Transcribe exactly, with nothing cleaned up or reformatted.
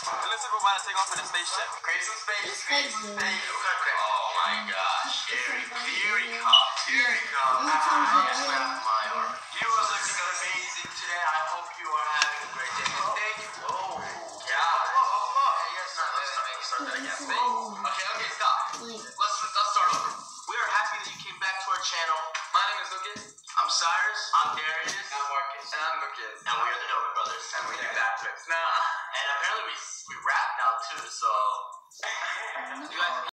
It looks like we're about to take off in a spaceship. Create some space. Create some space. Oh my gosh. Here we go. Here we go. Just wrap my arm. You are looking amazing today. I hope you are having a great day. And thank you. Oh, yeah. Oh, oh, oh. Hey, yes, not, let's start, let's start that again. Okay, okay, stop. Let's, let's start over. We are happy that you came back to our channel. My name is Lucas. I'm Cyrus. I'm Darius. I'm Marcus. And I'm Lucas. And we are the Nova Brothers. And we do backflips. Nah. And apparently we we rap now too. So